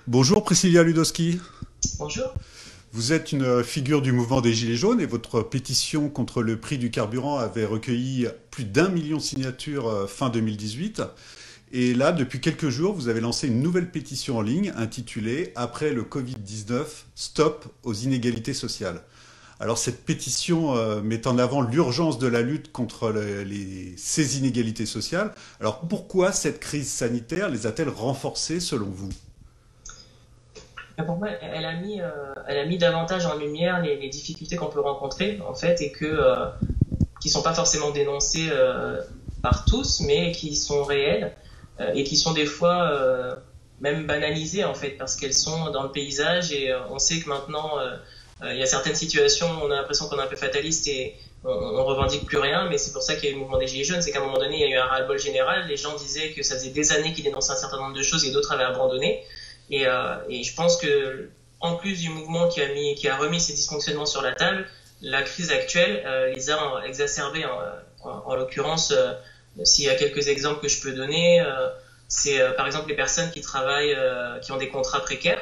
Bonjour Priscilla Ludowski. Bonjour. Vous êtes une figure du mouvement des Gilets jaunes et votre pétition contre le prix du carburant avait recueilli plus d'1 million de signatures fin 2018. Et là, depuis quelques jours, vous avez lancé une nouvelle pétition en ligne intitulée Après le Covid-19, stop aux inégalités sociales. Alors cette pétition met en avant l'urgence de la lutte contre ces inégalités sociales. Alors pourquoi cette crise sanitaire les a-t-elle renforcées selon vous? Pour moi, elle a mis davantage en lumière les difficultés qu'on peut rencontrer, en fait, et qui sont pas forcément dénoncées par tous, mais qui sont réelles et qui sont des fois même banalisées, en fait, parce qu'elles sont dans le paysage et on sait que maintenant, il y a certaines situations où on a l'impression qu'on est un peu fataliste et on revendique plus rien, mais c'est pour ça qu'il y a eu le mouvement des Gilets jaunes, c'est qu'à un moment donné, il y a eu un ras-le-bol général, les gens disaient que ça faisait des années qu'ils dénonçaient un certain nombre de choses et d'autres avaient abandonné. Et je pense que, en plus du mouvement qui a remis ces dysfonctionnements sur la table, la crise actuelle les a exacerbés. En l'occurrence, s'il y a quelques exemples que je peux donner, c'est par exemple les personnes qui travaillent, qui ont des contrats précaires,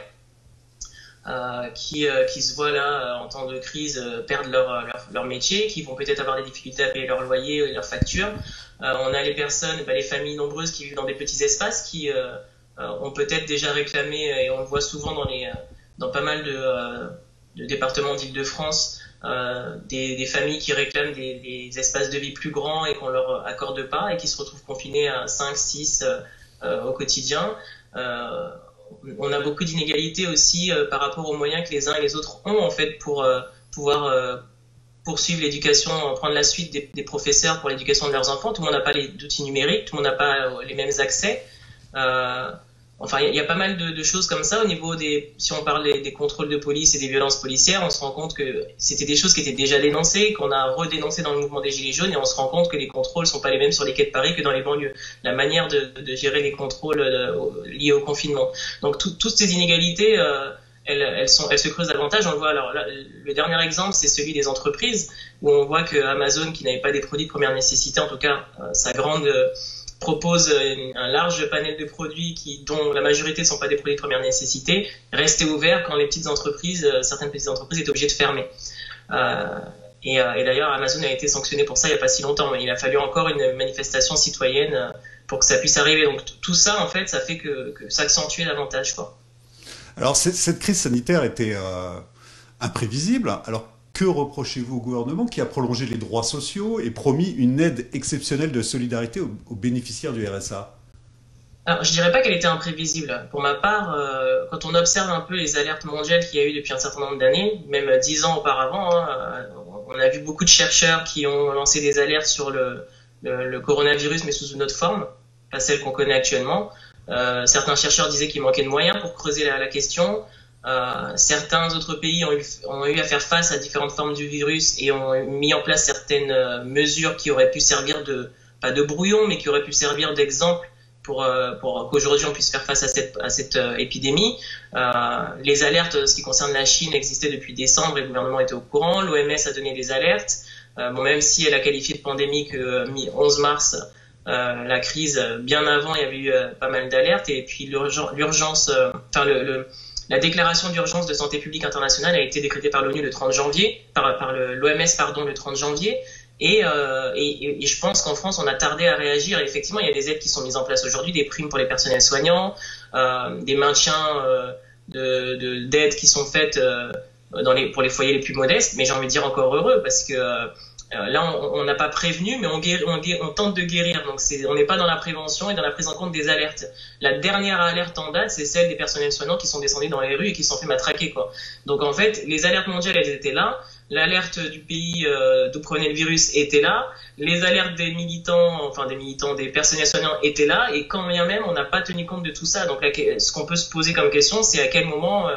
qui se voient là en temps de crise perdre leur métier, qui vont peut-être avoir des difficultés à payer leur loyer et leurs factures. On a les personnes, les familles nombreuses qui vivent dans des petits espaces qui ont peut-être déjà réclamé, et on le voit souvent dans pas mal de départements d'Île-de-France, des familles qui réclament des espaces de vie plus grands et qu'on leur accorde pas et qui se retrouvent confinés à 5, 6 au quotidien. On a beaucoup d'inégalités aussi par rapport aux moyens que les uns et les autres ont en fait pour pouvoir poursuivre l'éducation, prendre la suite des professeurs pour l'éducation de leurs enfants. Tout le monde n'a pas les outils numériques, tout le monde n'a pas les mêmes accès. Euh, Enfin, il y a pas mal de choses comme ça au niveau si on parle des contrôles de police et des violences policières, on se rend compte que c'était des choses qui étaient déjà dénoncées, qu'on a redénoncées dans le mouvement des Gilets jaunes, et on se rend compte que les contrôles sont pas les mêmes sur les quais de Paris que dans les banlieues. La manière de gérer les contrôles liés au confinement. Donc toutes ces inégalités, elles se creusent davantage. On le voit. Alors là, le dernier exemple, c'est celui des entreprises, où on voit que Amazon, qui n'avait pas des produits de première nécessité, en tout cas sa grande propose un large panel de produits dont la majorité ne sont pas des produits de première nécessité, rester ouvert quand les petites entreprises, certaines petites entreprises étaient obligées de fermer. Euh, et d'ailleurs, Amazon a été sanctionné pour ça il n'y a pas si longtemps, mais il a fallu encore une manifestation citoyenne pour que ça puisse arriver. Donc tout ça, en fait, ça fait que ça accentue davantage, quoi. Alors cette crise sanitaire était imprévisible. Alors que reprochez-vous au gouvernement qui a prolongé les droits sociaux et promis une aide exceptionnelle de solidarité aux bénéficiaires du RSA? Alors, je dirais pas qu'elle était imprévisible. Pour ma part, quand on observe un peu les alertes mondiales qu'il y a eu depuis un certain nombre d'années, même 10 ans auparavant, hein, on a vu beaucoup de chercheurs qui ont lancé des alertes sur le coronavirus, mais sous une autre forme, pas celle qu'on connaît actuellement. Certains chercheurs disaient qu'il manquait de moyens pour creuser la question. Certains autres pays ont eu à faire face à différentes formes du virus et ont mis en place certaines mesures qui auraient pu servir pas de brouillon, mais qui auraient pu servir d'exemple pour qu'aujourd'hui on puisse faire face à cette épidémie. Les alertes, ce qui concerne la Chine, existaient depuis décembre et le gouvernement était au courant. L'OMS a donné des alertes. Bon, même si elle a qualifié de pandémique mi-11 mars, la crise, bien avant, il y avait eu pas mal d'alertes. Et puis l'urgence, enfin la déclaration d'urgence de santé publique internationale a été décrétée par l'ONU le 30 janvier, par l'OMS pardon, le 30 janvier. Et je pense qu'en France, on a tardé à réagir. Et effectivement, il y a des aides qui sont mises en place aujourd'hui, des primes pour les personnels soignants, des maintiens d'aides qui sont faites pour les foyers les plus modestes. Mais j'ai envie de dire encore heureux, parce que là, on n'a pas prévenu, mais on tente de guérir. Donc, on n'est pas dans la prévention et dans la prise en compte des alertes. La dernière alerte en date, c'est celle des personnels soignants qui sont descendus dans les rues et qui se sont fait matraquer, quoi. Donc, en fait, les alertes mondiales, elles étaient là. L'alerte du pays d'où provenait le virus était là. Les alertes des personnels soignants étaient là. Et quand bien même, on n'a pas tenu compte de tout ça. Donc, ce qu'on peut se poser comme question, c'est à quel moment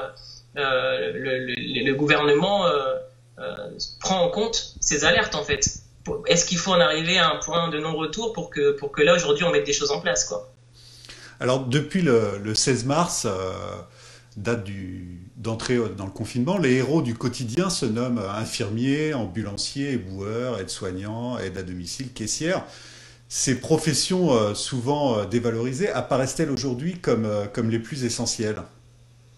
le gouvernement prend en compte ces alertes, en fait. Est-ce qu'il faut en arriver à un point de non-retour pour que là, aujourd'hui, on mette des choses en place, quoi? Alors depuis le 16 mars, date d'entrée dans le confinement, les héros du quotidien se nomment infirmiers, ambulanciers, éboueurs, aides-soignants, aides à domicile, caissières. Ces professions souvent dévalorisées apparaissent-elles aujourd'hui comme les plus essentielles?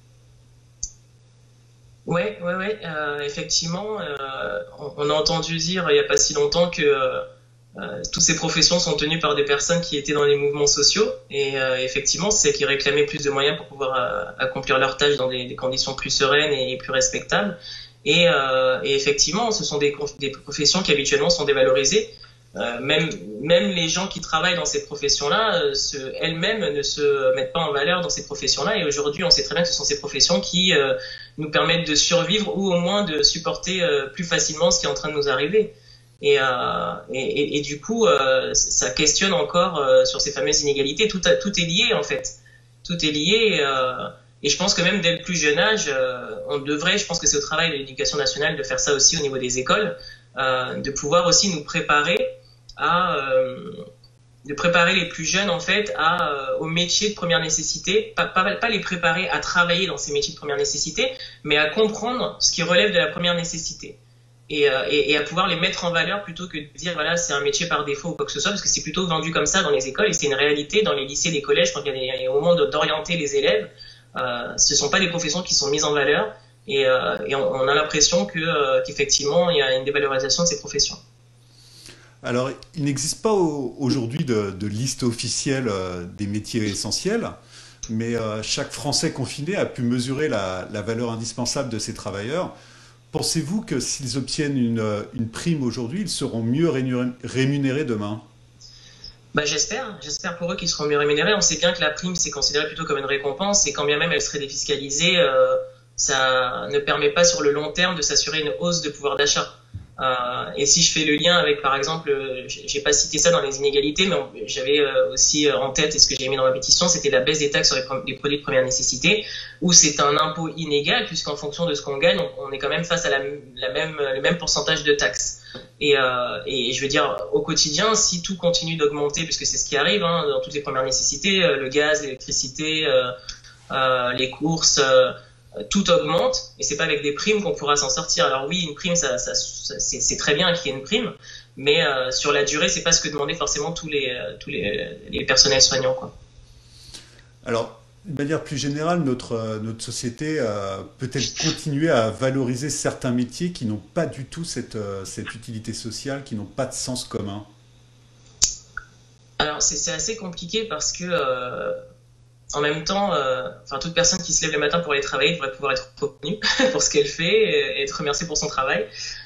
Ouais. Effectivement, on a entendu dire il n'y a pas si longtemps que toutes ces professions sont tenues par des personnes qui étaient dans les mouvements sociaux et effectivement, c'est qui réclamaient plus de moyens pour pouvoir accomplir leurs tâches dans des conditions plus sereines et plus respectables. Et effectivement, ce sont des professions qui habituellement sont dévalorisées. Même les gens qui travaillent dans ces professions-là, elles-mêmes ne se mettent pas en valeur dans ces professions-là. Et aujourd'hui, on sait très bien que ce sont ces professions qui nous permettent de survivre ou au moins de supporter plus facilement ce qui est en train de nous arriver. Et du coup, ça questionne encore sur ces fameuses inégalités. Tout est lié en fait. Tout est lié. Et je pense que même dès le plus jeune âge, on devrait, je pense que c'est au travail de l'éducation nationale de faire ça aussi au niveau des écoles, de pouvoir aussi nous préparer de préparer les plus jeunes en fait aux métiers de première nécessité, pas les préparer à travailler dans ces métiers de première nécessité, mais à comprendre ce qui relève de la première nécessité. Et à pouvoir les mettre en valeur plutôt que de dire voilà c'est un métier par défaut ou quoi que ce soit, parce que c'est plutôt vendu comme ça dans les écoles et c'est une réalité dans les lycées, les collèges, quand il y a au moment d'orienter les élèves, ce sont pas des professions qui sont mises en valeur et on a l'impression qu'effectivement il y a une dévalorisation de ces professions. Alors, il n'existe pas aujourd'hui de liste officielle des métiers essentiels, mais chaque Français confiné a pu mesurer la valeur indispensable de ces travailleurs. Pensez-vous que s'ils obtiennent une prime aujourd'hui, ils seront mieux rémunérés demain? Bah, j'espère pour eux qu'ils seront mieux rémunérés. On sait bien que la prime, c'est considéré plutôt comme une récompense, et quand bien même elle serait défiscalisée, ça ne permet pas sur le long terme de s'assurer une hausse de pouvoir d'achat. Et si je fais le lien avec, par exemple, j'ai pas cité ça dans les inégalités, mais j'avais aussi en tête, et ce que j'ai mis dans ma pétition, c'était la baisse des taxes sur les produits de première nécessité, où c'est un impôt inégal, puisqu'en fonction de ce qu'on gagne, on est quand même face à le même pourcentage de taxes. Et je veux dire, au quotidien, si tout continue d'augmenter, puisque c'est ce qui arrive hein, dans toutes les premières nécessités, le gaz, l'électricité, les courses, tout augmente, et c'est pas avec des primes qu'on pourra s'en sortir. Alors oui, une prime, c'est très bien qu'il y ait une prime, mais sur la durée, c'est pas ce que demandaient forcément tous les personnels soignants, quoi. Alors, de manière plus générale, notre société peut-elle continuer à valoriser certains métiers qui n'ont pas du tout cette utilité sociale, qui n'ont pas de sens commun? Alors c'est assez compliqué parce que en même temps, enfin toute personne qui se lève le matin pour aller travailler devrait pouvoir être reconnue pour ce qu'elle fait et être remerciée pour son travail.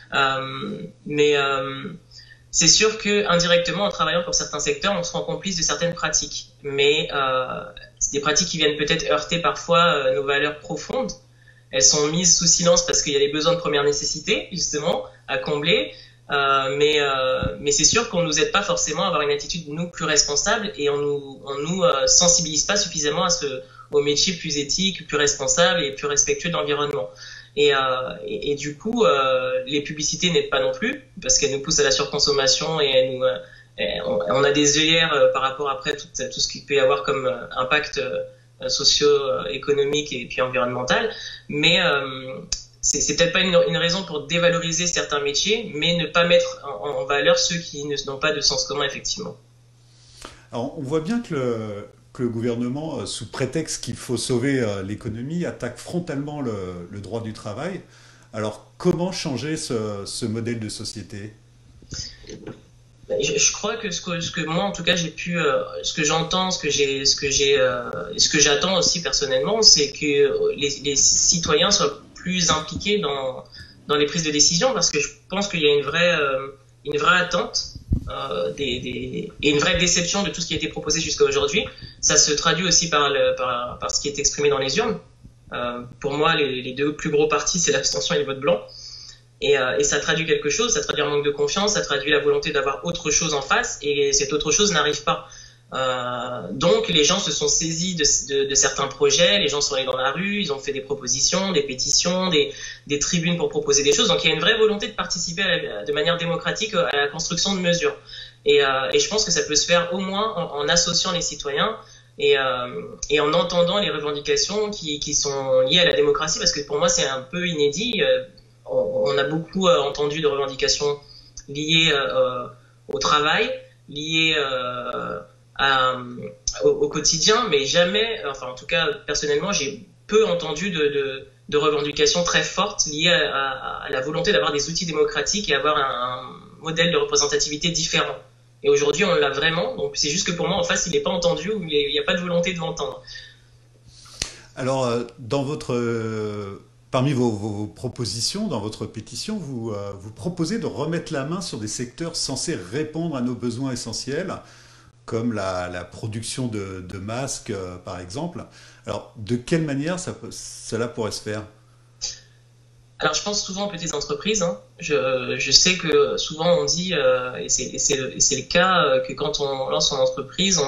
Mais c'est sûr que indirectement, en travaillant pour certains secteurs, on se rend complice de certaines pratiques. Mais c'est des pratiques qui viennent peut-être heurter parfois nos valeurs profondes. Elles sont mises sous silence parce qu'il y a des besoins de première nécessité, justement, à combler. Mais c'est sûr qu'on nous aide pas forcément à avoir une attitude nous plus responsable et on nous sensibilise pas suffisamment aux métiers plus éthiques, plus responsables et plus respectueux de l'environnement. Et du coup, les publicités n'aident pas non plus parce qu'elles nous poussent à la surconsommation et on a des œillères par rapport après tout ce qu'il peut y avoir comme impact socio-économique et puis environnemental. Mais c'est peut-être pas une raison pour dévaloriser certains métiers, mais ne pas mettre en valeur ceux qui n'ont pas de sens commun, effectivement. Alors, on voit bien que le gouvernement, sous prétexte qu'il faut sauver l'économie, attaque frontalement le droit du travail. Alors, comment changer ce modèle de société? Je crois que ce que moi, en tout cas, j'ai pu, ce que j'entends, ce que j'attends aussi personnellement, c'est que les citoyens soient plus impliqués dans les prises de décision, parce que je pense qu'il y a une vraie attente et une vraie déception de tout ce qui a été proposé jusqu'à aujourd'hui. Ça se traduit aussi par ce qui est exprimé dans les urnes. Pour moi, les deux plus gros partis, c'est l'abstention et le vote blanc. Et ça traduit quelque chose, ça traduit un manque de confiance, ça traduit la volonté d'avoir autre chose en face, et cette autre chose n'arrive pas. Donc les gens se sont saisis de certains projets, les gens sont allés dans la rue, ils ont fait des propositions, des pétitions, des tribunes pour proposer des choses. Donc il y a une vraie volonté de participer de manière démocratique à la construction de mesures. Et je pense que ça peut se faire au moins en associant les citoyens et en entendant les revendications qui sont liées à la démocratie, parce que pour moi c'est un peu inédit. On a beaucoup entendu de revendications liées au travail, liées à, au quotidien, mais jamais, enfin en tout cas personnellement, j'ai peu entendu de revendications très fortes liées à la volonté d'avoir des outils démocratiques et avoir un modèle de représentativité différent. Et aujourd'hui, on l'a vraiment. Donc c'est juste que pour moi, en face, il n'est pas entendu ou il n'y a pas de volonté de l'entendre. Alors, parmi vos propositions, dans votre pétition, vous proposez de remettre la main sur des secteurs censés répondre à nos besoins essentiels, comme la production de masques, par exemple. Alors, de quelle manière cela pourrait se faire? Alors, je pense souvent aux petites entreprises, hein. Je sais que souvent on dit, et c'est le cas, que quand on lance son entreprise,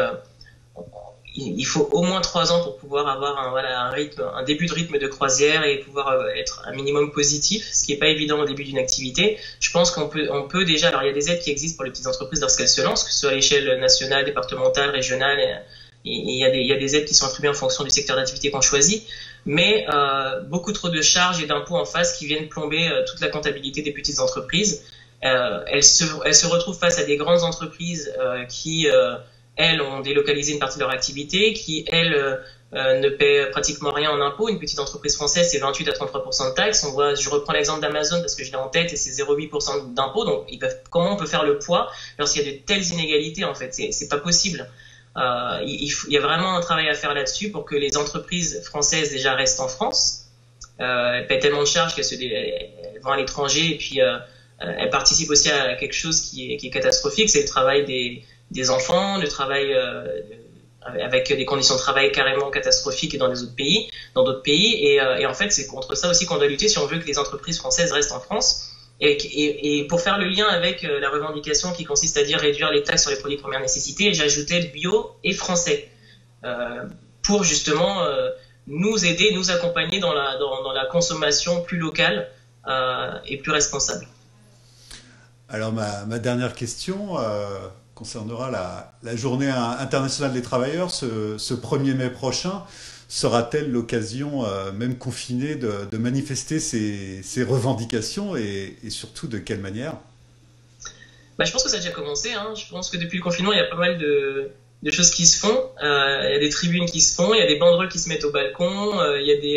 il faut au moins 3 ans pour pouvoir avoir voilà, un début de rythme de croisière et pouvoir être un minimum positif, ce qui n'est pas évident au début d'une activité. Je pense qu'on peut déjà, alors il y a des aides qui existent pour les petites entreprises lorsqu'elles se lancent, que ce soit à l'échelle nationale, départementale, régionale. Il y a des aides qui sont attribuées en fonction du secteur d'activité qu'on choisit, mais beaucoup trop de charges et d'impôts en face qui viennent plomber toute la comptabilité des petites entreprises. Elles se retrouvent face à des grandes entreprises qui elles ont délocalisé une partie de leur activité, qui elles ne paient pratiquement rien en impôts. Une petite entreprise française, c'est 28 à 33% de taxes. Je reprends l'exemple d'Amazon parce que je l'ai en tête et c'est 0,8% d'impôts. Donc, comment on peut faire le poids lorsqu'il y a de telles inégalités, en fait? C'est pas possible. Il y a vraiment un travail à faire là-dessus pour que les entreprises françaises déjà restent en France. Elles paient tellement de charges qu'elles vont à l'étranger et puis elles participent aussi à quelque chose qui est catastrophique, c'est le travail des enfants, le travail avec des conditions de travail carrément catastrophiques dans d'autres pays. Et en fait, c'est contre ça aussi qu'on doit lutter si on veut que les entreprises françaises restent en France. Et pour faire le lien avec la revendication qui consiste à dire réduire les taxes sur les produits de première nécessité, j'ajoutais le bio et français pour justement nous aider, nous accompagner dans la consommation plus locale et plus responsable. Alors, ma dernière question concernera la journée internationale des travailleurs, ce 1er mai prochain. Sera-t-elle l'occasion, même confinée, de manifester ces revendications et surtout de quelle manière? Bah, je pense que ça a déjà commencé, hein. Je pense que depuis le confinement, il y a pas mal de choses qui se font. Il y a des tribunes qui se font, il y a des banderoles qui se mettent au balcon, il y a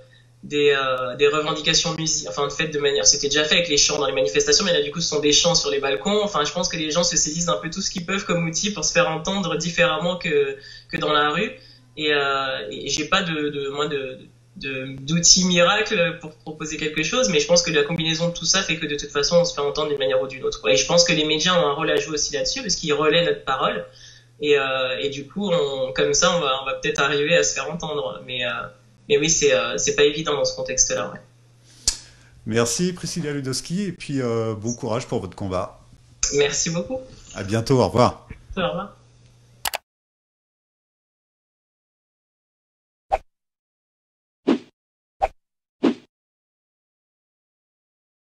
des revendications enfin faites de manière, c'était déjà fait avec les chants dans les manifestations, mais là du coup ce sont des chants sur les balcons. Enfin, je pense que les gens se saisissent un peu tout ce qu'ils peuvent comme outil pour se faire entendre différemment que dans la rue. Et j'ai pas d'outils miracle pour proposer quelque chose, mais je pense que la combinaison de tout ça fait que de toute façon on se fait entendre d'une manière ou d'une autre. Et je pense que les médias ont un rôle à jouer aussi là-dessus parce qu'ils relaient notre parole. Et du coup, comme ça, on va peut-être arriver à se faire entendre. Mais oui, c'est pas évident dans ce contexte-là. Ouais. Merci Priscilla Ludowski et puis bon courage pour votre combat. Merci beaucoup. À bientôt, au revoir. Au revoir.